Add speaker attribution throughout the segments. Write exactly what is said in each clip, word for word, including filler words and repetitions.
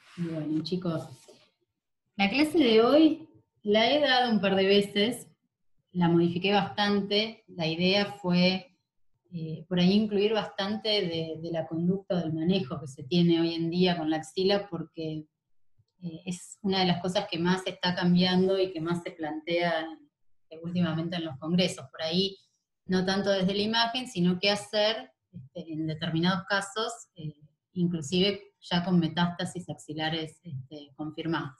Speaker 1: Bueno, chicos, la clase de hoy la he dado un par de veces, la modifiqué bastante. La idea fue eh, por ahí incluir bastante de, de la conducta del manejo que se tiene hoy en día con la axila, porque eh, es una de las cosas que más está cambiando y que más se plantea eh, últimamente en los congresos. Por ahí, no tanto desde la imagen, sino qué hacer este, en determinados casos, eh, inclusive ya con metástasis axilares este, confirmadas.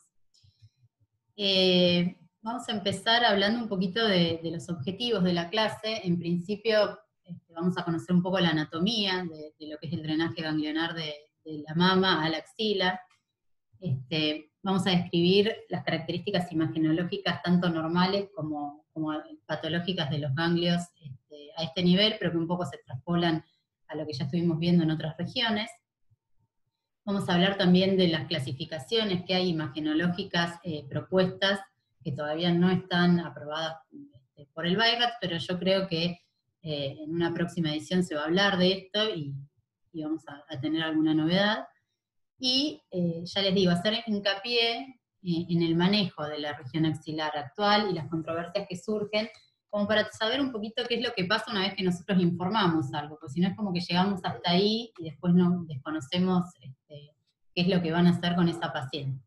Speaker 1: Eh, vamos a empezar hablando un poquito de, de los objetivos de la clase. En principio, este, vamos a conocer un poco la anatomía de, de lo que es el drenaje ganglionar de, de la mama a la axila. Este, vamos a describir las características imagenológicas, tanto normales como, como patológicas de los ganglios este, a este nivel, pero que un poco se traspolan a lo que ya estuvimos viendo en otras regiones. Vamos a hablar también de las clasificaciones que hay imagenológicas eh, propuestas, que todavía no están aprobadas este, por el B I R A T, pero yo creo que eh, en una próxima edición se va a hablar de esto y, y vamos a, a tener alguna novedad. Y eh, ya les digo, hacer hincapié eh, en el manejo de la región axilar actual y las controversias que surgen, como para saber un poquito qué es lo que pasa una vez que nosotros informamos algo, porque si no es como que llegamos hasta ahí y después no desconocemos este, qué es lo que van a hacer con esa paciente.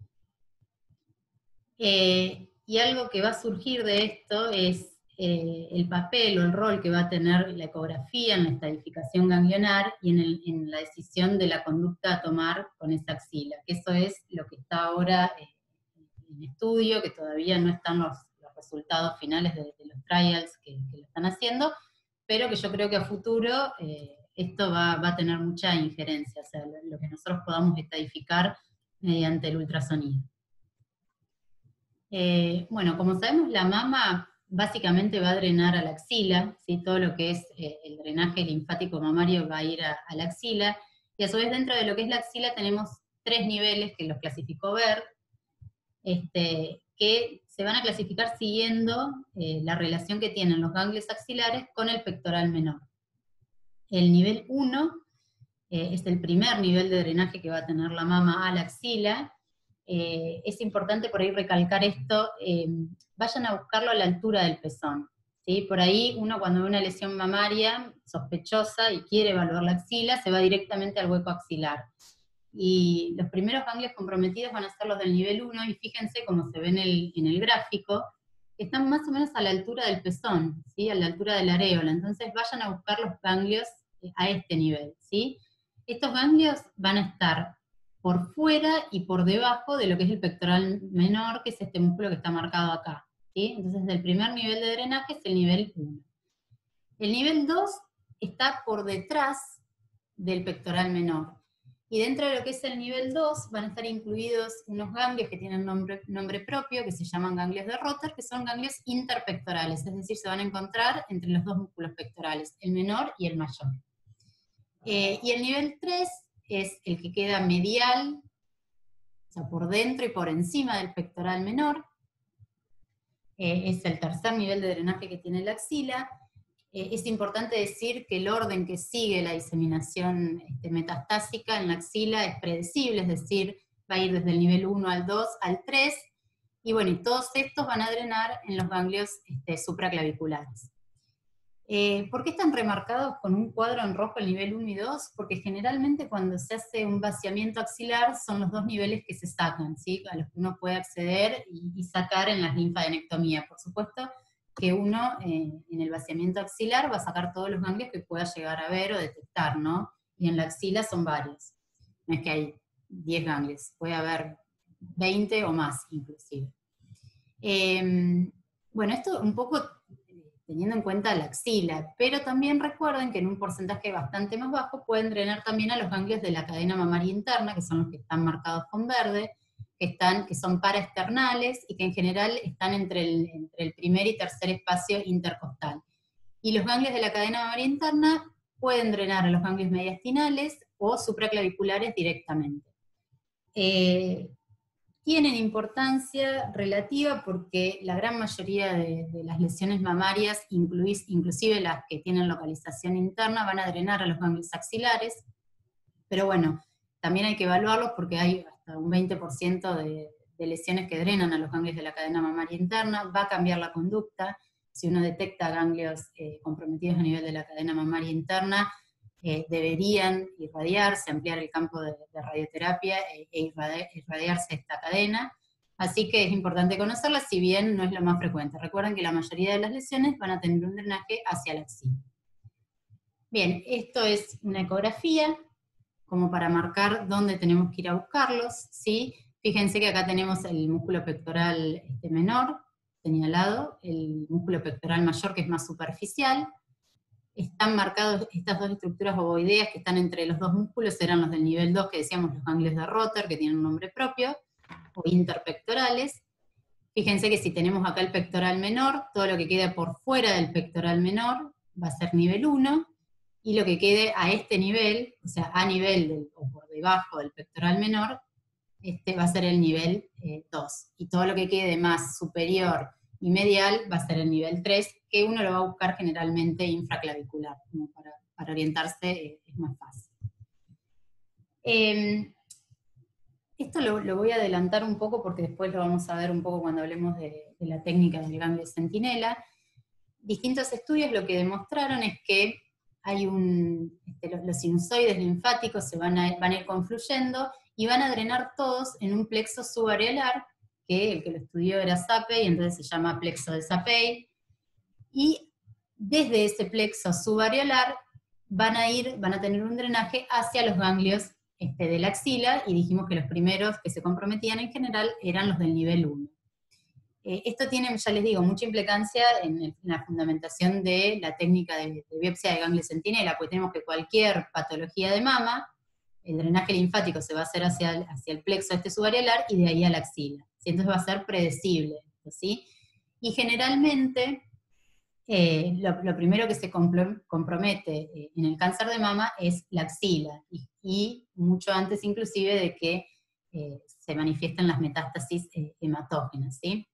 Speaker 1: Eh, y algo que va a surgir de esto es eh, el papel o el rol que va a tener la ecografía en la estadificación ganglionar y en, el, en la decisión de la conducta a tomar con esa axila, que eso es lo que está ahora eh, en estudio, que todavía no están los, los resultados finales de, de los trials que, que lo están haciendo, pero que yo creo que a futuro eh, esto va, va a tener mucha injerencia, o sea, lo, lo que nosotros podamos estadificar mediante el ultrasonido. Eh, bueno, como sabemos, la mama básicamente va a drenar a la axila, ¿sí? Todo lo que es eh, el drenaje linfático mamario va a ir a, a la axila, y a su vez dentro de lo que es la axila tenemos tres niveles que los clasificó Berg, este, que se van a clasificar siguiendo eh, la relación que tienen los ganglios axilares con el pectoral menor. El nivel uno eh, es el primer nivel de drenaje que va a tener la mama a la axila. Eh, es importante por ahí recalcar esto, eh, vayan a buscarlo a la altura del pezón, ¿sí? Por ahí uno cuando ve una lesión mamaria sospechosa y quiere evaluar la axila, se va directamente al hueco axilar. Y los primeros ganglios comprometidos van a ser los del nivel uno, y fíjense como se ve en el, en el gráfico, que están más o menos a la altura del pezón, ¿sí? A la altura de la areola. Entonces vayan a buscar los ganglios a este nivel, ¿sí? Estos ganglios van a estar por fuera y por debajo de lo que es el pectoral menor, que es este músculo que está marcado acá, ¿sí? Entonces el primer nivel de drenaje es el nivel uno. El nivel dos está por detrás del pectoral menor. Y dentro de lo que es el nivel dos van a estar incluidos unos ganglios que tienen nombre, nombre propio, que se llaman ganglios de Rotter, que son ganglios interpectorales, es decir, se van a encontrar entre los dos músculos pectorales, el menor y el mayor. Eh, y el nivel tres es el que queda medial, o sea, por dentro y por encima del pectoral menor. Eh, es el tercer nivel de drenaje que tiene la axila. Eh, es importante decir que el orden que sigue la diseminación este, metastásica en la axila es predecible, es decir, va a ir desde el nivel uno al dos al tres, y bueno, y todos estos van a drenar en los ganglios este, supraclaviculares. Eh, ¿Por qué están remarcados con un cuadro en rojo el nivel uno y dos? Porque generalmente cuando se hace un vaciamiento axilar son los dos niveles que se sacan, ¿sí? A los que uno puede acceder y, y sacar en las linfadenectomías. Por supuesto que uno eh, en el vaciamiento axilar va a sacar todos los ganglios que pueda llegar a ver o detectar, ¿no? Y en la axila son varios. No es que hay diez ganglios, puede haber veinte o más inclusive. Eh, bueno, esto un poco teniendo en cuenta la axila, pero también recuerden que en un porcentaje bastante más bajo pueden drenar también a los ganglios de la cadena mamaria interna, que son los que están marcados con verde, que, están, que son paraesternales y que en general están entre el, entre el primer y tercer espacio intercostal. Y los ganglios de la cadena mamaria interna pueden drenar a los ganglios mediastinales o supraclaviculares directamente. Eh, tienen importancia relativa porque la gran mayoría de, de las lesiones mamarias, incluís, inclusive las que tienen localización interna, van a drenar a los ganglios axilares, pero bueno, también hay que evaluarlos porque hay hasta un veinte por ciento de, de lesiones que drenan a los ganglios de la cadena mamaria interna, va a cambiar la conducta. Si uno detecta ganglios eh, comprometidos a nivel de la cadena mamaria interna, eh, deberían irradiarse, ampliar el campo de, de radioterapia e, e irradi irradiarse esta cadena. Así que es importante conocerla, si bien no es lo más frecuente. Recuerden que la mayoría de las lesiones van a tener un drenaje hacia la axila. Bien, esto es una ecografía, como para marcar dónde tenemos que ir a buscarlos, ¿sí? Fíjense que acá tenemos el músculo pectoral este, menor, señalado, el músculo pectoral mayor, que es más superficial. Están marcados estas dos estructuras ovoideas que están entre los dos músculos, eran los del nivel dos, que decíamos los ganglios de Rotter, que tienen un nombre propio, o interpectorales. Fíjense que si tenemos acá el pectoral menor, todo lo que queda por fuera del pectoral menor va a ser nivel uno, y lo que quede a este nivel, o sea, a nivel del, o por debajo del pectoral menor, este va a ser el nivel eh, dos. Y todo lo que quede más superior y medial va a ser el nivel tres, que uno lo va a buscar generalmente infraclavicular, como para, para orientarse eh, es más fácil. Eh, esto lo, lo voy a adelantar un poco porque después lo vamos a ver un poco cuando hablemos de, de la técnica del ganglio centinela. Distintos estudios lo que demostraron es que hay un, este, los, los sinusoides linfáticos se van a, van a ir confluyendo y van a drenar todos en un plexo subareolar, que el que lo estudió era Zapey, entonces se llama plexo de Zapey, y desde ese plexo subareolar van a ir, van a tener un drenaje hacia los ganglios este, de la axila, y dijimos que los primeros que se comprometían en general eran los del nivel uno. Eh, esto tiene, ya les digo, mucha implicancia en, el, en la fundamentación de la técnica de, de biopsia de ganglio centinela, porque tenemos que cualquier patología de mama, el drenaje linfático se va a hacer hacia el, hacia el plexo este subareolar y de ahí a la axila, ¿sí? Entonces va a ser predecible, ¿sí? Y generalmente, eh, lo, lo primero que se compromete eh, en el cáncer de mama es la axila, y, y mucho antes inclusive de que eh, se manifiesten las metástasis eh, hematógenas, ¿sí?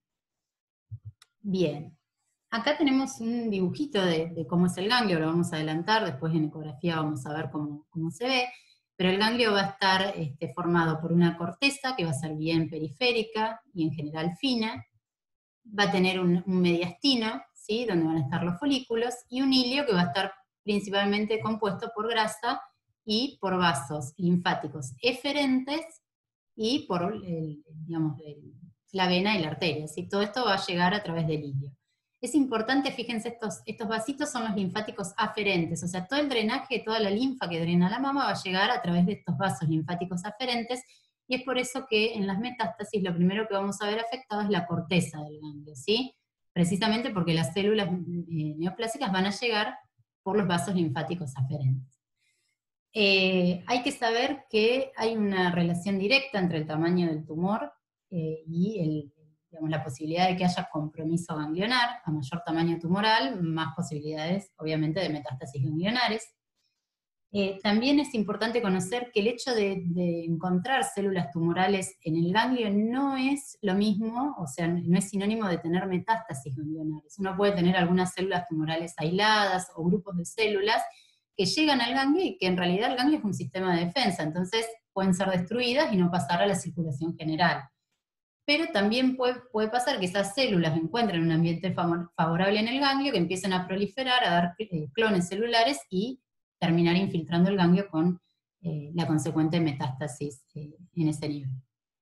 Speaker 1: Bien, acá tenemos un dibujito de, de cómo es el ganglio, lo vamos a adelantar, después en ecografía vamos a ver cómo, cómo se ve, pero el ganglio va a estar este, formado por una corteza que va a ser bien periférica y en general fina, va a tener un, un mediastino, ¿sí? Donde van a estar los folículos, y un hilio que va a estar principalmente compuesto por grasa y por vasos linfáticos eferentes y por el, digamos, el, la vena y la arteria, ¿sí? Todo esto va a llegar a través del hilio. Es importante, fíjense, estos, estos vasitos son los linfáticos aferentes, o sea, todo el drenaje, toda la linfa que drena la mama va a llegar a través de estos vasos linfáticos aferentes, y es por eso que en las metástasis lo primero que vamos a ver afectado es la corteza del ganglio, ¿sí? Precisamente porque las células eh, neoplásicas van a llegar por los vasos linfáticos aferentes. Eh, hay que saber que hay una relación directa entre el tamaño del tumor eh, y el, digamos, la posibilidad de que haya compromiso ganglionar. A mayor tamaño tumoral, más posibilidades, obviamente, de metástasis ganglionares. Eh, también es importante conocer que el hecho de, de encontrar células tumorales en el ganglio no es lo mismo, o sea, no es sinónimo de tener metástasis ganglionares. Uno puede tener algunas células tumorales aisladas o grupos de células que llegan al ganglio y que en realidad el ganglio es un sistema de defensa, entonces pueden ser destruidas y no pasar a la circulación general. Pero también puede, puede pasar que esas células encuentren un ambiente favorable en el ganglio, que empiecen a proliferar, a dar eh, clones celulares y terminar infiltrando el ganglio con eh, la consecuente metástasis eh, en ese nivel.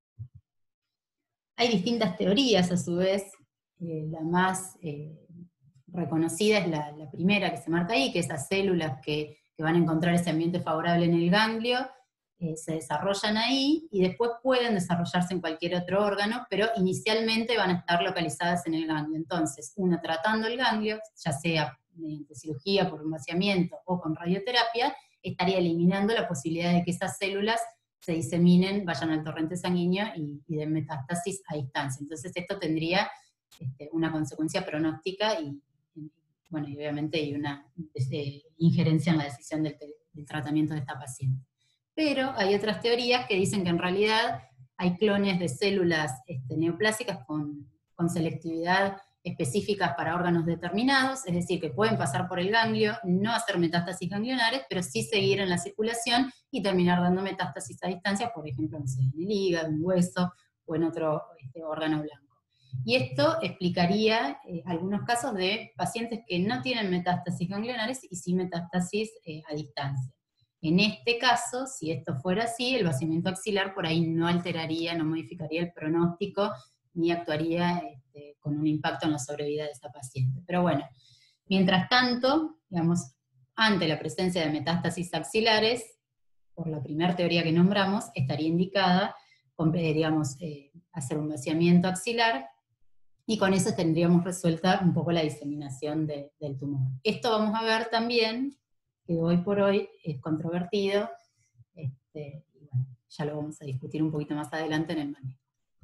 Speaker 1: Hay distintas teorías, a su vez, eh, la más eh, reconocida es la, la primera que se marca ahí, que esas células que, que van a encontrar ese ambiente favorable en el ganglio, eh, se desarrollan ahí, y después pueden desarrollarse en cualquier otro órgano, pero inicialmente van a estar localizadas en el ganglio. Entonces, uno tratando el ganglio, ya sea mediante cirugía, por un vaciamiento o con radioterapia, estaría eliminando la posibilidad de que esas células se diseminen, vayan al torrente sanguíneo y, y den metástasis a distancia. Entonces esto tendría este, una consecuencia pronóstica y, y, bueno, y obviamente hay una este, injerencia en la decisión del, del tratamiento de esta paciente. Pero hay otras teorías que dicen que en realidad hay clones de células este, neoplásicas con, con selectividad específicas para órganos determinados, es decir, que pueden pasar por el ganglio, no hacer metástasis ganglionares, pero sí seguir en la circulación y terminar dando metástasis a distancia, por ejemplo, no sé, en el hígado, en un hueso o en otro este, órgano blanco. Y esto explicaría eh, algunos casos de pacientes que no tienen metástasis ganglionares y sí metástasis eh, a distancia. En este caso, si esto fuera así, el vaciamiento axilar por ahí no alteraría, no modificaría el pronóstico, ni actuaría este, con un impacto en la sobrevida de esa paciente. Pero bueno, mientras tanto, digamos, ante la presencia de metástasis axilares, por la primera teoría que nombramos, estaría indicada, digamos, eh, hacer un vaciamiento axilar, y con eso tendríamos resuelta un poco la diseminación de, del tumor. Esto vamos a ver también, que hoy por hoy es controvertido, este, y bueno, ya lo vamos a discutir un poquito más adelante en el manejo.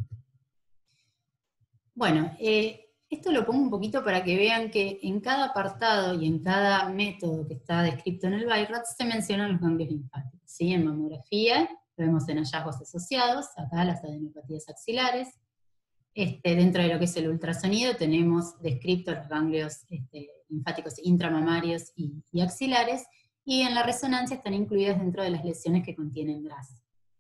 Speaker 1: Bueno, eh, esto lo pongo un poquito para que vean que en cada apartado y en cada método que está descrito en el BI-RADS se mencionan los ganglios linfáticos, ¿sí? En mamografía lo vemos en hallazgos asociados, acá las adenopatías axilares. Este, dentro de lo que es el ultrasonido tenemos descritos los ganglios este, linfáticos intramamarios y, y axilares, y en la resonancia están incluidas dentro de las lesiones que contienen grasa.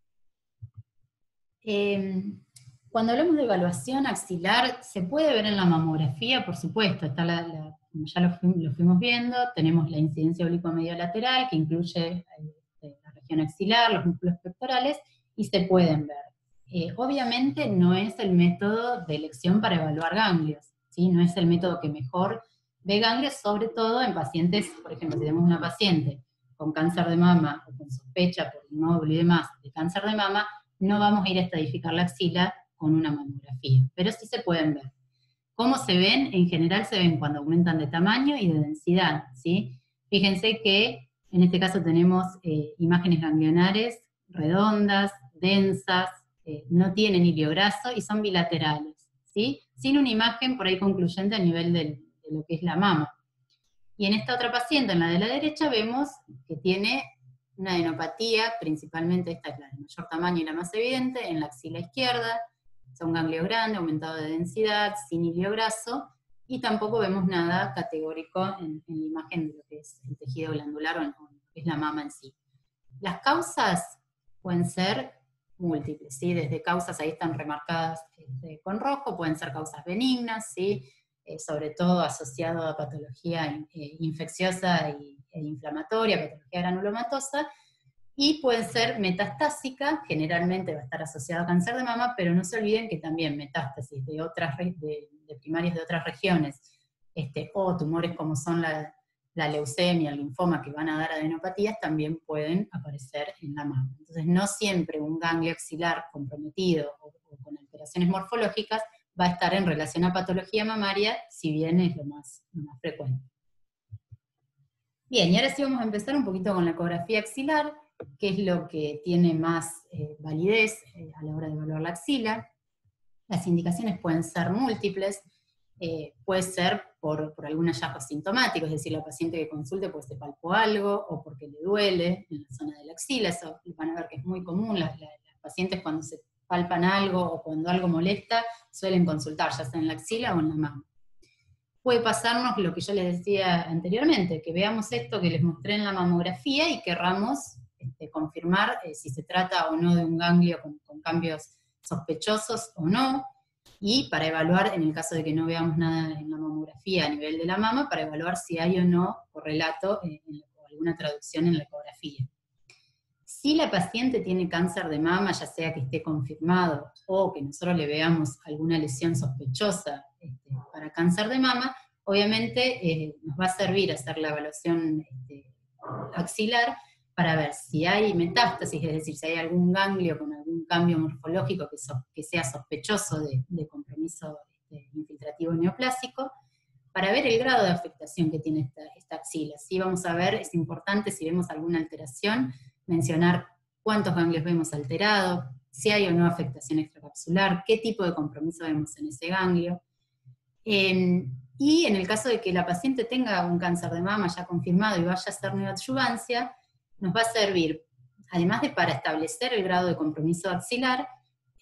Speaker 1: Eh, Cuando hablamos de evaluación axilar, se puede ver en la mamografía, por supuesto, está la, la, como ya lo, fuimos, lo fuimos viendo, tenemos la incidencia oblicuo-mediolateral, que incluye eh, la región axilar, los músculos pectorales, y se pueden ver. Eh, obviamente no es el método de elección para evaluar ganglios, ¿sí? No es el método que mejor ve ganglios, sobre todo en pacientes, por ejemplo, si tenemos una paciente con cáncer de mama, o con sospecha por un nódulo y demás de cáncer de mama, no vamos a ir a estadificar la axila con una mamografía, pero sí se pueden ver. ¿Cómo se ven? En general se ven cuando aumentan de tamaño y de densidad, ¿sí? Fíjense que en este caso tenemos eh, imágenes ganglionares redondas, densas, eh, no tienen hilio graso y son bilaterales, ¿sí? Sin una imagen por ahí concluyente a nivel del, de lo que es la mama. Y en esta otra paciente, en la de la derecha, vemos que tiene una adenopatía, principalmente esta es la de mayor tamaño y la más evidente, en la axila izquierda. Son ganglios grandes, aumentado de densidad, sin hilio graso, y tampoco vemos nada categórico en, en la imagen de lo que es el tejido glandular o en lo que es la mama en sí. Las causas pueden ser múltiples, ¿sí? Desde causas, ahí están remarcadas este, con rojo, pueden ser causas benignas, ¿sí? Eh, sobre todo asociado a patología eh, infecciosa y, e inflamatoria, patología granulomatosa, y pueden ser metastásica, generalmente va a estar asociado a cáncer de mama, pero no se olviden que también metástasis de, otras, de, de primarias de otras regiones, este, o tumores como son la, la leucemia, el linfoma, que van a dar adenopatías, también pueden aparecer en la mama. Entonces no siempre un ganglio axilar comprometido o, o con alteraciones morfológicas va a estar en relación a patología mamaria, si bien es lo más, lo más frecuente. Bien, y ahora sí vamos a empezar un poquito con la ecografía axilar, que es lo que tiene más eh, validez eh, a la hora de evaluar la axila. Las indicaciones pueden ser múltiples, eh, puede ser por, por algún hallazgo sintomático, es decir, la paciente que consulte pues se palpó algo, o porque le duele en la zona de la axila, eso van a ver que es muy común, las, las, las pacientes cuando se palpan algo, o cuando algo molesta, suelen consultar, ya sea en la axila o en la mama. Puede pasarnos lo que yo les decía anteriormente, que veamos esto que les mostré en la mamografía y querramos este, confirmar eh, si se trata o no de un ganglio con, con cambios sospechosos o no, y para evaluar, en el caso de que no veamos nada en la mamografía a nivel de la mama, para evaluar si hay o no correlato eh, en la, o alguna traducción en la ecografía. Si la paciente tiene cáncer de mama, ya sea que esté confirmado o que nosotros le veamos alguna lesión sospechosa este, para cáncer de mama, obviamente eh, nos va a servir hacer la evaluación este, axilar para ver si hay metástasis, es decir, si hay algún ganglio con algún cambio morfológico que, so, que sea sospechoso de, de compromiso este, infiltrativo neoplásico, para ver el grado de afectación que tiene esta, esta axila. Sí, vamos a ver, es importante si vemos alguna alteración, mencionar cuántos ganglios vemos alterados, si hay o no afectación extracapsular, qué tipo de compromiso vemos en ese ganglio. Eh, y en el caso de que la paciente tenga un cáncer de mama ya confirmado y vaya a hacer neoadjuvancia, nos va a servir, además de para establecer el grado de compromiso axilar,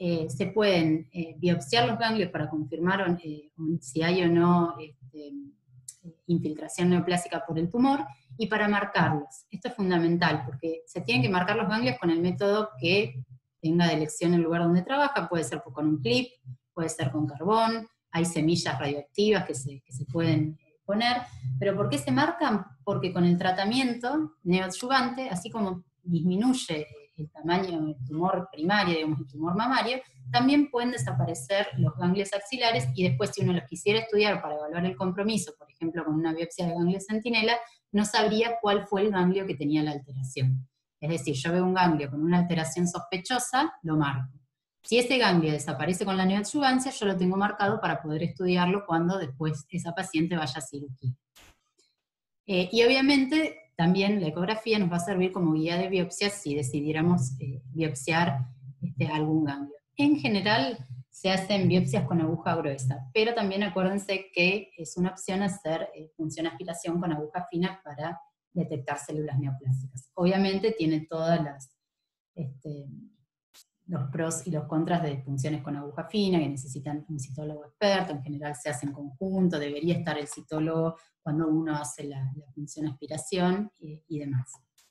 Speaker 1: eh, se pueden eh, biopsiar los ganglios para confirmar eh, si hay o no este, infiltración neoplásica por el tumor, y para marcarlos. Esto es fundamental, porque se tienen que marcar los ganglios con el método que tenga de elección el lugar donde trabaja, puede ser con un clip, puede ser con carbón, hay semillas radioactivas que se, que se pueden poner, pero ¿por qué se marcan? Porque con el tratamiento neoadyuvante, así como disminuye el tamaño del tumor primario, digamos el tumor mamario, también pueden desaparecer los ganglios axilares, y después si uno los quisiera estudiar para evaluar el compromiso, por ejemplo con una biopsia de ganglio centinela, no sabría cuál fue el ganglio que tenía la alteración. Es decir, yo veo un ganglio con una alteración sospechosa, lo marco. Si ese ganglio desaparece con la neoadyuvancia, yo lo tengo marcado para poder estudiarlo cuando después esa paciente vaya a cirugía. Eh, y obviamente también la ecografía nos va a servir como guía de biopsia si decidiéramos eh, biopsiar este, algún ganglio. En general se hacen biopsias con aguja gruesa, pero también acuérdense que es una opción hacer eh, punción aspiración con aguja fina para detectar células neoplásicas. Obviamente tiene todas las... Este, los pros y los contras de punciones con aguja fina, que necesitan un citólogo experto, en general se hace en conjunto, debería estar el citólogo cuando uno hace la, la punción aspiración y, y demás.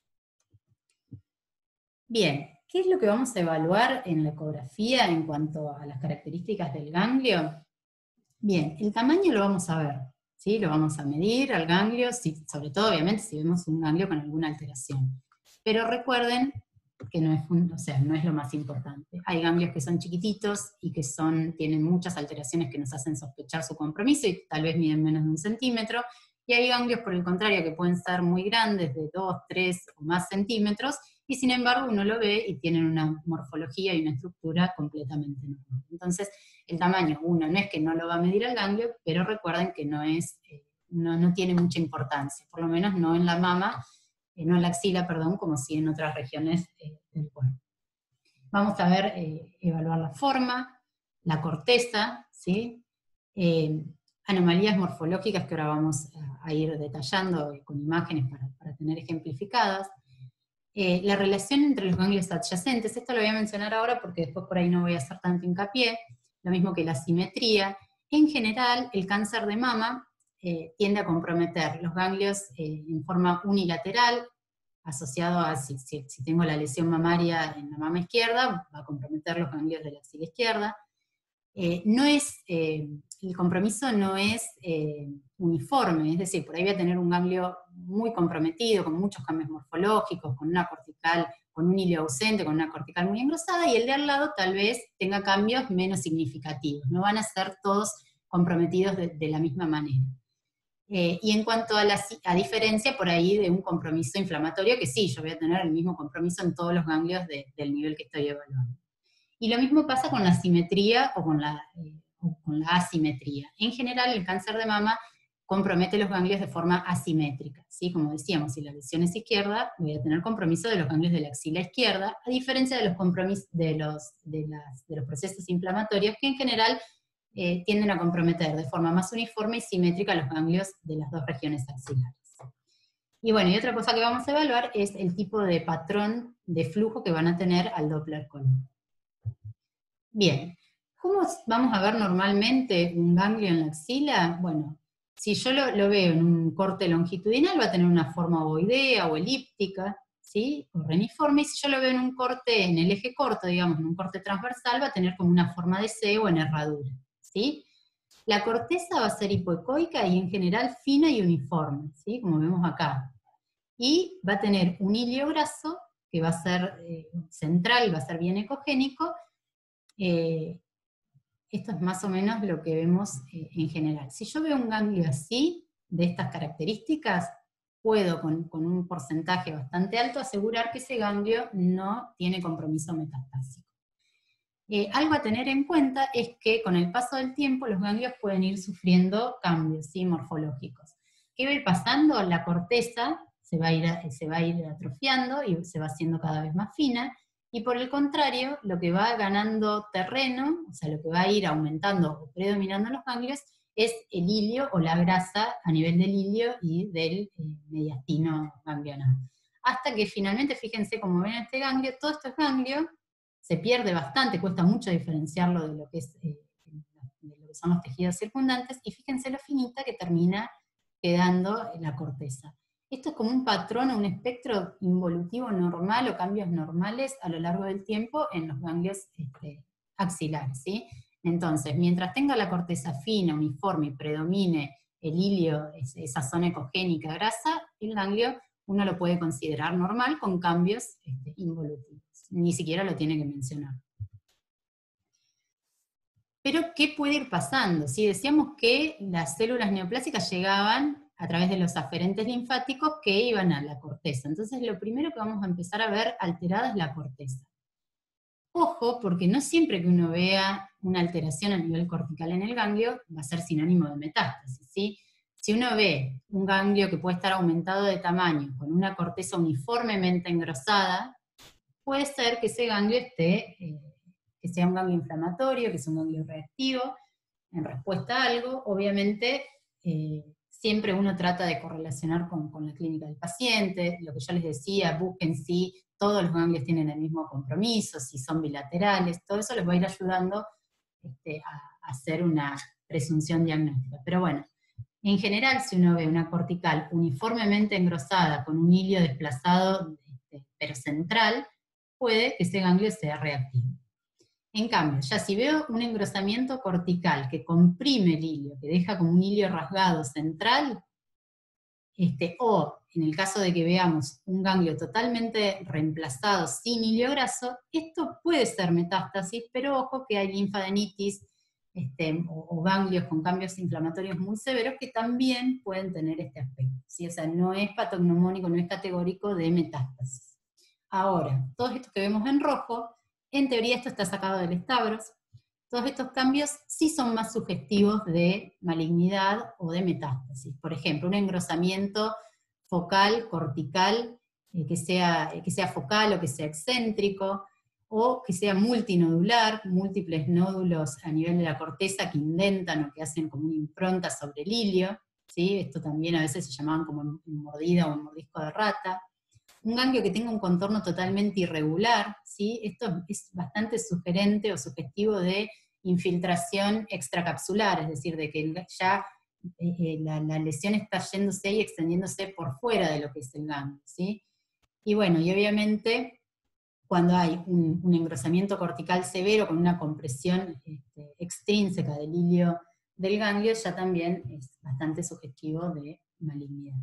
Speaker 1: Bien, ¿qué es lo que vamos a evaluar en la ecografía en cuanto a las características del ganglio? Bien, el tamaño lo vamos a ver, ¿sí? Lo vamos a medir al ganglio, si, sobre todo obviamente si vemos un ganglio con alguna alteración. Pero recuerden que no es, o sea, no es lo más importante. Hay ganglios que son chiquititos y que son, tienen muchas alteraciones que nos hacen sospechar su compromiso y tal vez miden menos de un centímetro, y hay ganglios por el contrario que pueden ser muy grandes, de dos, tres o más centímetros, y sin embargo uno lo ve y tienen una morfología y una estructura completamente normal. Entonces, el tamaño, uno, no es que no lo va a medir el ganglio, pero recuerden que no, es, eh, no, no tiene mucha importancia, por lo menos no en la mama, eh, no en la axila, perdón, como sí en otras regiones eh, del cuerpo. Vamos a ver, eh, evaluar la forma, la corteza, ¿sí? Eh, anomalías morfológicas que ahora vamos a, a ir detallando con imágenes para, para tener ejemplificadas. Eh, la relación entre los ganglios adyacentes, esto lo voy a mencionar ahora porque después por ahí no voy a hacer tanto hincapié, lo mismo que la simetría. En general, el cáncer de mama eh, tiende a comprometer los ganglios eh, en forma unilateral, asociado a si, si, si tengo la lesión mamaria en la mama izquierda, va a comprometer los ganglios de la axila izquierda. Eh, no es, eh, el compromiso no es eh, uniforme, es decir, por ahí voy a tener un ganglio muy comprometido, con muchos cambios morfológicos, con una cortical, con un hilio ausente, con una cortical muy engrosada, y el de al lado tal vez tenga cambios menos significativos, no van a ser todos comprometidos de, de la misma manera. Eh, y en cuanto a la a diferencia por ahí de un compromiso inflamatorio, que sí, yo voy a tener el mismo compromiso en todos los ganglios de, del nivel que estoy evaluando. Y lo mismo pasa con la simetría o con la, eh, o con la asimetría. En general, el cáncer de mama compromete los ganglios de forma asimétrica, ¿sí? Como decíamos, si la lesión es izquierda, voy a tener compromiso de los ganglios de la axila izquierda, a diferencia de los, compromisos, de los, de las, de los procesos inflamatorios, que en general eh, tienden a comprometer de forma más uniforme y simétrica los ganglios de las dos regiones axilares. Y bueno, y otra cosa que vamos a evaluar es el tipo de patrón de flujo que van a tener al Doppler column. Bien, ¿cómo vamos a ver normalmente un ganglio en la axila? Bueno, si yo lo, lo veo en un corte longitudinal va a tener una forma ovoidea o elíptica, ¿sí? O reniforme, y si yo lo veo en un corte, en el eje corto, digamos, en un corte transversal, va a tener como una forma de C o en herradura, ¿sí? La corteza va a ser hipoecoica y en general fina y uniforme, ¿sí? Como vemos acá. Y va a tener un hilio graso que va a ser eh, central, va a ser bien ecogénico. Eh, esto es más o menos lo que vemos eh, en general. Si yo veo un ganglio así, de estas características, puedo con, con un porcentaje bastante alto asegurar que ese ganglio no tiene compromiso metastásico. Eh, algo a tener en cuenta es que con el paso del tiempo los ganglios pueden ir sufriendo cambios, ¿sí? Morfológicos. ¿Qué va a ir pasando? La corteza se va, a ir, se va a ir atrofiando y se va haciendo cada vez más fina, y por el contrario, lo que va ganando terreno, o sea, lo que va a ir aumentando o predominando los ganglios, es el hilio o la grasa a nivel del hilio y del eh, mediastino ganglionar. Hasta que finalmente, fíjense como ven este ganglio, todo esto es ganglio, se pierde bastante, cuesta mucho diferenciarlo de lo que es, eh, de lo que son los tejidos circundantes, y fíjense lo finita que termina quedando la corteza. Esto es como un patrón o un espectro involutivo normal o cambios normales a lo largo del tiempo en los ganglios este, axilares, ¿sí? Entonces, mientras tenga la corteza fina, uniforme y predomine el hilio, esa zona ecogénica grasa, el ganglio uno lo puede considerar normal con cambios este, involutivos. Ni siquiera lo tiene que mencionar. Pero, ¿qué puede ir pasando? Si decíamos que las células neoplásicas llegaban a través de los aferentes linfáticos que iban a la corteza. Entonces, lo primero que vamos a empezar a ver alterada es la corteza. Ojo, porque no siempre que uno vea una alteración a nivel cortical en el ganglio va a ser sinónimo de metástasis, ¿sí? Si uno ve un ganglio que puede estar aumentado de tamaño, con una corteza uniformemente engrosada, puede ser que ese ganglio esté, eh, que sea un ganglio inflamatorio, que sea un ganglio reactivo, en respuesta a algo. Obviamente, eh, siempre uno trata de correlacionar con, con la clínica del paciente, lo que yo les decía, busquen si todos los ganglios tienen el mismo compromiso, si son bilaterales, todo eso les va a ir ayudando este, a, a hacer una presunción diagnóstica. Pero bueno, en general, si uno ve una cortical uniformemente engrosada, con un hilio desplazado, este, pero central, puede que ese ganglio sea reactivo. En cambio, ya si veo un engrosamiento cortical que comprime el hilio, que deja como un hilio rasgado central, este, o en el caso de que veamos un ganglio totalmente reemplazado sin hilio graso, esto puede ser metástasis, pero ojo que hay linfadenitis este, o, o ganglios con cambios inflamatorios muy severos que también pueden tener este aspecto, ¿sí? O sea, no es patognomónico, no es categórico de metástasis. Ahora, todos estos que vemos en rojo, en teoría esto está sacado del estabros. Todos estos cambios sí son más sugestivos de malignidad o de metástasis. Por ejemplo, un engrosamiento focal, cortical, eh, que, sea, que sea focal o que sea excéntrico, o que sea multinodular, múltiples nódulos a nivel de la corteza que indentan o que hacen como una impronta sobre el hilio, ¿sí? Esto también a veces se llamaban como mordida o mordisco de rata. Un ganglio que tenga un contorno totalmente irregular, ¿sí? Esto es bastante sugerente o sugestivo de infiltración extracapsular, es decir, de que ya eh, la, la lesión está yéndose y extendiéndose por fuera de lo que es el ganglio, ¿sí? Y bueno, y obviamente cuando hay un, un engrosamiento cortical severo con una compresión este, extrínseca del hilio del ganglio, ya también es bastante sugestivo de malignidad.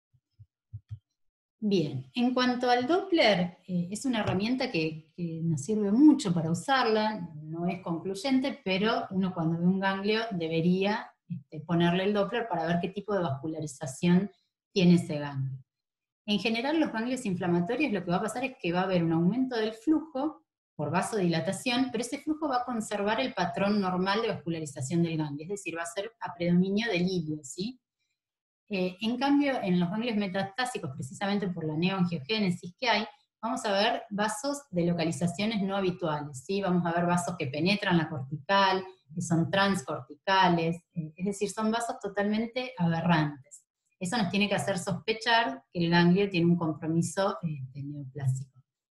Speaker 1: Bien, en cuanto al Doppler, eh, es una herramienta que, que nos sirve mucho para usarla, no es concluyente, pero uno cuando ve un ganglio debería este, ponerle el Doppler para ver qué tipo de vascularización tiene ese ganglio. En general, los ganglios inflamatorios lo que va a pasar es que va a haber un aumento del flujo por vasodilatación, pero ese flujo va a conservar el patrón normal de vascularización del ganglio, es decir, va a ser a predominio del hilio, ¿sí? Eh, en cambio, en los ganglios metastásicos, precisamente por la neoangiogénesis que hay, vamos a ver vasos de localizaciones no habituales, ¿sí? Vamos a ver vasos que penetran la cortical, que son transcorticales, eh, es decir, son vasos totalmente aberrantes. Eso nos tiene que hacer sospechar que el ganglio tiene un compromiso este, neoplásico.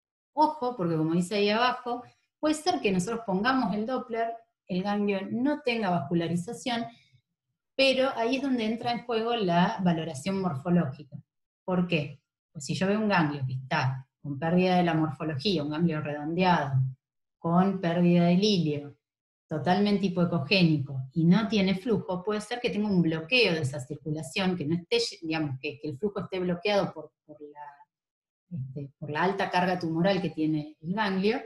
Speaker 1: Ojo, porque como dice ahí abajo, puede ser que nosotros pongamos el Doppler, el ganglio no tenga vascularización, pero ahí es donde entra en juego la valoración morfológica. ¿Por qué? Pues si yo veo un ganglio que está con pérdida de la morfología, un ganglio redondeado, con pérdida del hilio, totalmente hipoecogénico, y no tiene flujo, puede ser que tenga un bloqueo de esa circulación, que no esté, digamos, que, que el flujo esté bloqueado por, por, la, este, por la alta carga tumoral que tiene el ganglio,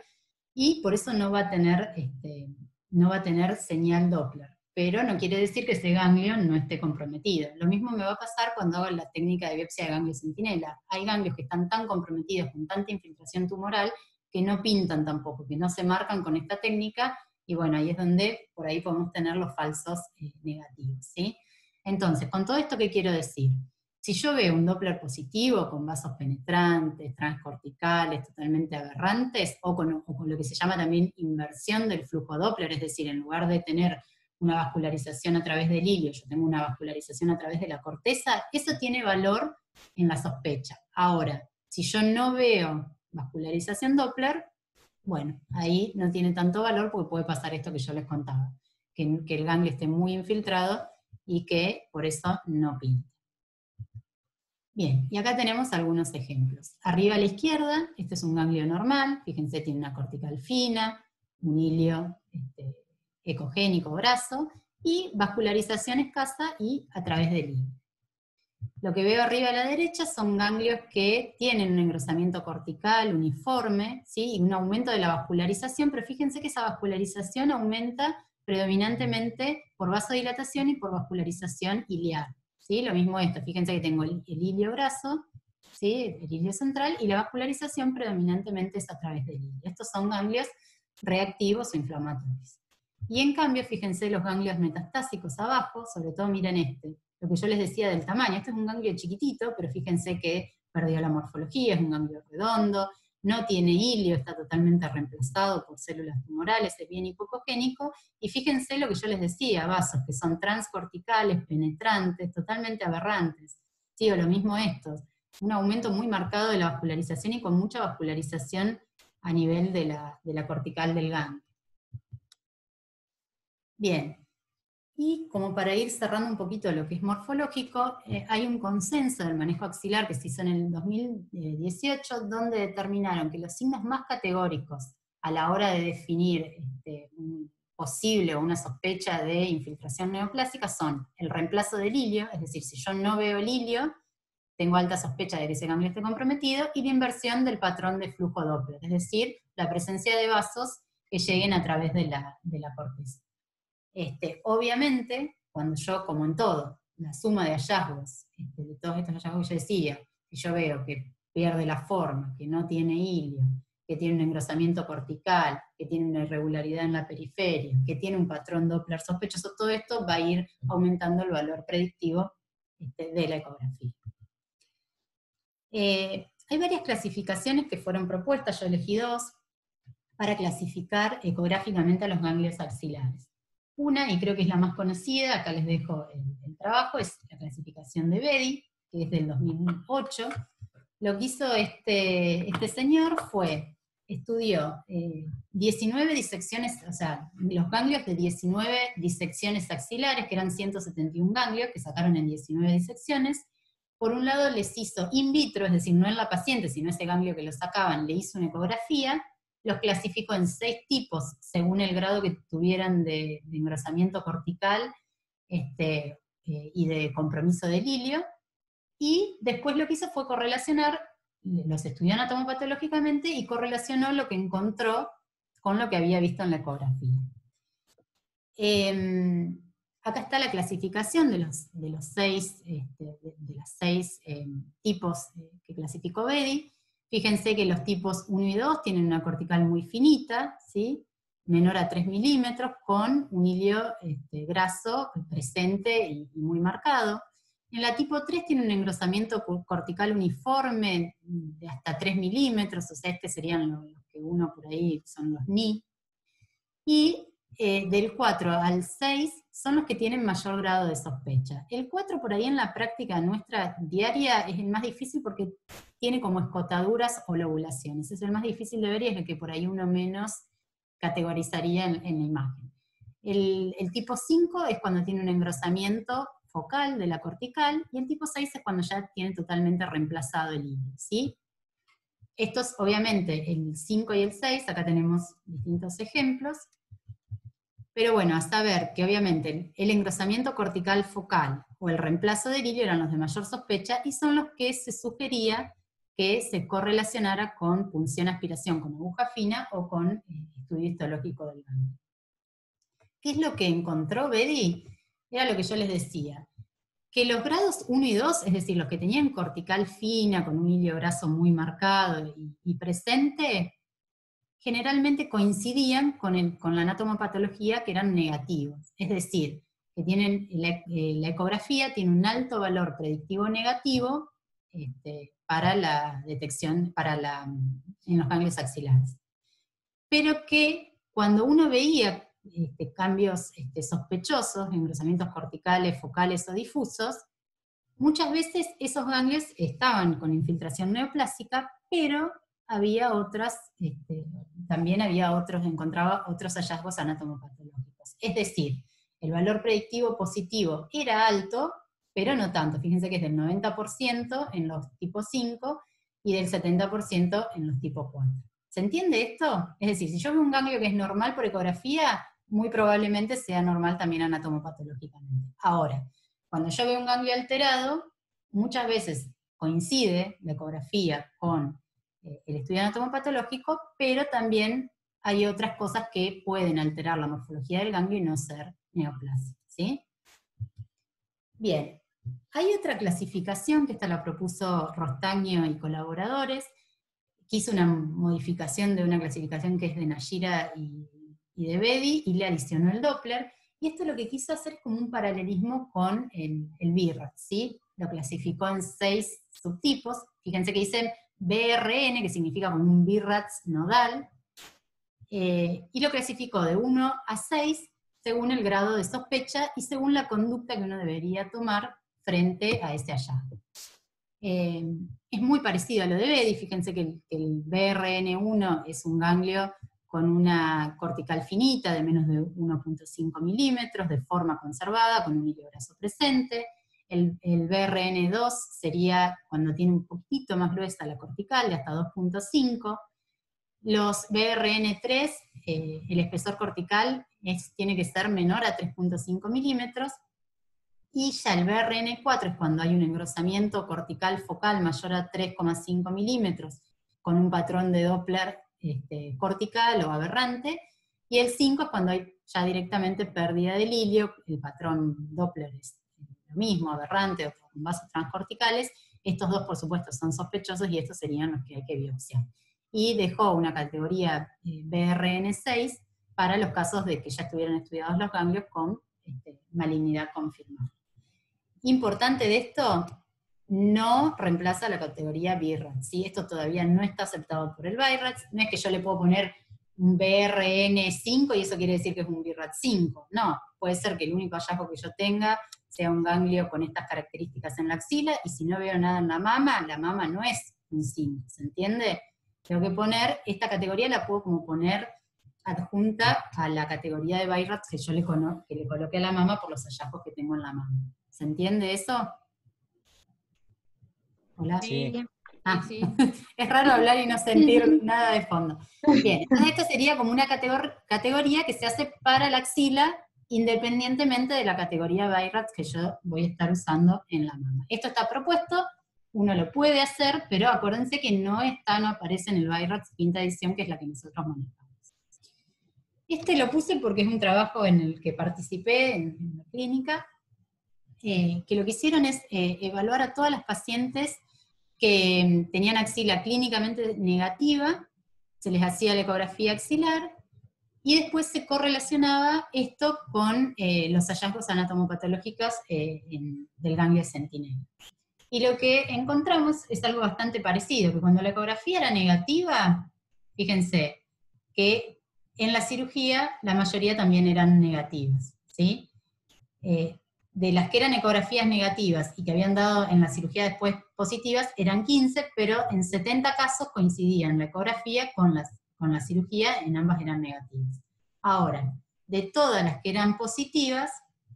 Speaker 1: y por eso no va a tener, este, no va a tener señal Doppler. Pero no quiere decir que ese ganglio no esté comprometido. Lo mismo me va a pasar cuando hago la técnica de biopsia de ganglio centinela. Hay ganglios que están tan comprometidos con tanta infiltración tumoral que no pintan tampoco, que no se marcan con esta técnica, y bueno, ahí es donde por ahí podemos tener los falsos eh, negativos, ¿sí? Entonces, con todo esto, ¿qué quiero decir? Si yo veo un Doppler positivo con vasos penetrantes, transcorticales, totalmente aberrantes, o con, o con lo que se llama también inversión del flujo Doppler, es decir, en lugar de tener una vascularización a través del hilio, yo tengo una vascularización a través de la corteza, eso tiene valor en la sospecha. Ahora, si yo no veo vascularización Doppler, bueno, ahí no tiene tanto valor porque puede pasar esto que yo les contaba, que, que el ganglio esté muy infiltrado y que por eso no pinte. Bien, y acá tenemos algunos ejemplos. Arriba a la izquierda, este es un ganglio normal, fíjense, tiene una cortical fina, un hilio este, ecogénico brazo, y vascularización escasa y a través del hilio. Lo que veo arriba a la derecha son ganglios que tienen un engrosamiento cortical uniforme, ¿sí? Y un aumento de la vascularización, pero fíjense que esa vascularización aumenta predominantemente por vasodilatación y por vascularización iliar. ¿Sí? Lo mismo esto, fíjense que tengo el, el hilio brazo, ¿sí? El hilio central, y la vascularización predominantemente es a través del hilio. Estos son ganglios reactivos o inflamatorios. Y en cambio, fíjense los ganglios metastásicos abajo, sobre todo miren este, lo que yo les decía del tamaño, este es un ganglio chiquitito, pero fíjense que perdió la morfología, es un ganglio redondo, no tiene hilio, está totalmente reemplazado por células tumorales, es bien hipocogénico, y fíjense lo que yo les decía, vasos que son transcorticales, penetrantes, totalmente aberrantes. Sí, o lo mismo estos, un aumento muy marcado de la vascularización y con mucha vascularización a nivel de la, de la cortical del ganglio. Bien, y como para ir cerrando un poquito lo que es morfológico, eh, hay un consenso del manejo axilar que se hizo en el dos mil dieciocho, donde determinaron que los signos más categóricos a la hora de definir este, un posible o una sospecha de infiltración neoplásica son el reemplazo del hilio, es decir, si yo no veo el hilio, tengo alta sospecha de que ese ganglio esté comprometido, y la inversión del patrón de flujo Doppler, es decir, la presencia de vasos que lleguen a través de la, de la corteza. Este, obviamente, cuando yo, como en todo, la suma de hallazgos, este, de todos estos hallazgos que yo decía, que yo veo que pierde la forma, que no tiene hilio, que tiene un engrosamiento cortical, que tiene una irregularidad en la periferia, que tiene un patrón Doppler sospechoso, todo esto va a ir aumentando el valor predictivo este, de la ecografía. Eh, hay varias clasificaciones que fueron propuestas, yo elegí dos, para clasificar ecográficamente a los ganglios axilares. Una, y creo que es la más conocida, acá les dejo el, el trabajo, es la clasificación de Betti, que es del dos mil ocho. Lo que hizo este, este señor fue, estudió eh, diecinueve disecciones, o sea, los ganglios de diecinueve disecciones axilares, que eran ciento setenta y un ganglios, que sacaron en diecinueve disecciones. Por un lado les hizo in vitro, es decir, no en la paciente, sino ese ganglio que lo sacaban, le hizo una ecografía, los clasificó en seis tipos según el grado que tuvieran de, de engrosamiento cortical este, eh, y de compromiso del hilio, y después lo que hizo fue correlacionar, los estudió anatomopatológicamente y correlacionó lo que encontró con lo que había visto en la ecografía. Eh, acá está la clasificación de los, de los seis, este, de, de las seis eh, tipos eh, que clasificó Betti. Fíjense que los tipos uno y dos tienen una cortical muy finita, ¿sí? Menor a tres milímetros, con un hilio este, graso presente y, y muy marcado. En la tipo tres tiene un engrosamiento cortical uniforme de hasta tres milímetros, o sea, este serían los, los que uno por ahí son los N I. Y eh, del cuatro al seis son los que tienen mayor grado de sospecha. El cuatro por ahí en la práctica nuestra diaria es el más difícil porque tiene como escotaduras o lobulaciones. Es el más difícil de ver y es el que por ahí uno menos categorizaría en, en la imagen. El, el tipo cinco es cuando tiene un engrosamiento focal de la cortical, y el tipo seis es cuando ya tiene totalmente reemplazado el hilio, ¿sí? Estos, obviamente, el cinco y el seis, acá tenemos distintos ejemplos, pero bueno, a saber que obviamente el engrosamiento cortical focal o el reemplazo del hilio eran los de mayor sospecha, y son los que se sugería que se correlacionara con punción-aspiración con aguja fina o con eh, estudio histológico del ganglio. ¿Qué es lo que encontró Betti? Era lo que yo les decía, que los grados uno y dos, es decir, los que tenían cortical fina, con un hilio graso muy marcado y, y presente, generalmente coincidían con, el, con la anatomopatología, que eran negativos. Es decir, que tienen la, eh, la ecografía tiene un alto valor predictivo negativo este, para la detección para la, en los ganglios axilares. Pero que cuando uno veía este, cambios este, sospechosos, engrosamientos corticales, focales o difusos, muchas veces esos ganglios estaban con infiltración neoplásica, pero había otras, este, también había otros, encontraba otros hallazgos anatomopatológicos. Es decir, el valor predictivo positivo era alto, pero no tanto. Fíjense que es del noventa por ciento en los tipo cinco y del setenta por ciento en los tipo cuatro. ¿Se entiende esto? Es decir, si yo veo un ganglio que es normal por ecografía, muy probablemente sea normal también anatomopatológicamente. Ahora, cuando yo veo un ganglio alterado, muchas veces coincide la ecografía con eh, el estudio anatomopatológico, pero también hay otras cosas que pueden alterar la morfología del ganglio y no ser neoplasia, ¿sí? Bien, hay otra clasificación, que esta la propuso Rostaño y colaboradores, que hizo una modificación de una clasificación que es de Nayira y, y de Bedi, y le adicionó el Doppler, y esto lo que quiso hacer es como un paralelismo con el, el B I R A T, ¿sí? Lo clasificó en seis subtipos, fíjense que dicen B R N, que significa como un B I R A T nodal, eh, y lo clasificó de uno a seis, según el grado de sospecha, y según la conducta que uno debería tomar frente a ese hallazgo. Eh, es muy parecido a lo de Bedi, fíjense que el, que el B R N uno es un ganglio con una cortical finita de menos de uno punto cinco milímetros, de forma conservada, con un iliobrazo presente. El, el B R N dos sería cuando tiene un poquito más gruesa la cortical, de hasta dos punto cinco. Los B R N tres, eh, el espesor cortical es, tiene que ser menor a tres punto cinco milímetros, y ya el B R N cuatro es cuando hay un engrosamiento cortical focal mayor a tres coma cinco milímetros, con un patrón de Doppler este, cortical o aberrante, y el cinco es cuando hay ya directamente pérdida del hilio, el patrón Doppler es lo mismo, aberrante o con vasos transcorticales. Estos dos, por supuesto, son sospechosos y estos serían los que hay que biopsiar. Y dejó una categoría eh, B R N seis para los casos de que ya estuvieran estudiados los ganglios con este, malignidad confirmada. Importante de esto, no reemplaza la categoría B I R A T, ¿sí? Esto todavía no está aceptado por el B I R A T, no es que yo le puedo poner un B R N cinco y eso quiere decir que es un B I R A T cinco, no, puede ser que el único hallazgo que yo tenga sea un ganglio con estas características en la axila, y si no veo nada en la mama, la mama no es un cinco, ¿se entiende? Tengo que poner, esta categoría la puedo como poner adjunta a la categoría de B I R A T que yo le, que le coloqué a la mama por los hallazgos que tengo en la mama. ¿Se entiende eso? ¿Hola?
Speaker 2: Sí.
Speaker 1: Ah,
Speaker 2: Sí,
Speaker 1: es raro hablar y no sentir nada de fondo. Bien, entonces esto sería como una categor categoría que se hace para la axila, independientemente de la categoría B I R A T que yo voy a estar usando en la mama. Esto está propuesto, uno lo puede hacer, pero acuérdense que no está, no aparece en el B I R A T quinta edición, que es la que nosotros manejamos. Este lo puse porque es un trabajo en el que participé en, en la clínica, Eh, que lo que hicieron es eh, evaluar a todas las pacientes que um, tenían axila clínicamente negativa, se les hacía la ecografía axilar, y después se correlacionaba esto con eh, los hallazgos anatomopatológicos eh, en, del ganglio centinela. Y lo que encontramos es algo bastante parecido, que cuando la ecografía era negativa, fíjense que en la cirugía la mayoría también eran negativas, ¿sí? Eh, de las que eran ecografías negativas y que habían dado en la cirugía después positivas, eran quince, pero en setenta casos coincidían la ecografía con, las, con la cirugía, en ambas eran negativas. Ahora, de todas las que eran positivas,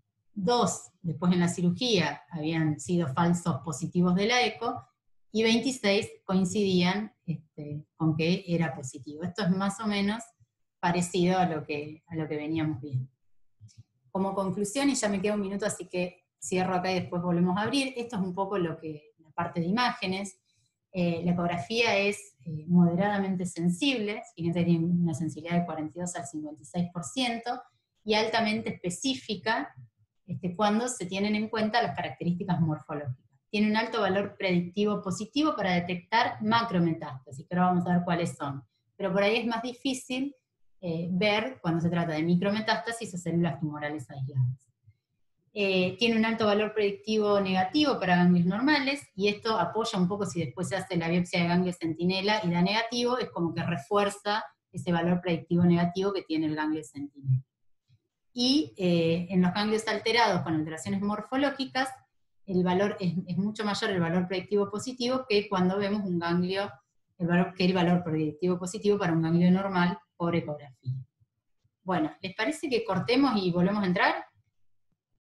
Speaker 1: dos después en la cirugía habían sido falsos positivos de la eco, y veintiséis coincidían este, con que era positivo. Esto es más o menos parecido a lo que, a lo que veníamos viendo. Como conclusión, y ya me queda un minuto, así que cierro acá y después volvemos a abrir, esto es un poco lo que, la parte de imágenes. Eh, la ecografía es eh, moderadamente sensible, fíjense, tiene una sensibilidad de cuarenta y dos al cincuenta y seis por ciento, y altamente específica este, cuando se tienen en cuenta las características morfológicas. Tiene un alto valor predictivo positivo para detectar macrometástasis, que ahora vamos a ver cuáles son. Pero por ahí es más difícil Eh, ver cuando se trata de micrometástasis o células tumorales aisladas. Eh, tiene un alto valor predictivo negativo para ganglios normales, y esto apoya un poco si después se hace la biopsia de ganglio centinela y da negativo, es como que refuerza ese valor predictivo negativo que tiene el ganglio centinela. Y eh, en los ganglios alterados con alteraciones morfológicas, el valor es, es mucho mayor el valor predictivo positivo que cuando vemos un ganglio el valor, que el valor predictivo positivo para un ganglio normal por ecografía. Bueno, ¿les parece que cortemos y volvemos a entrar?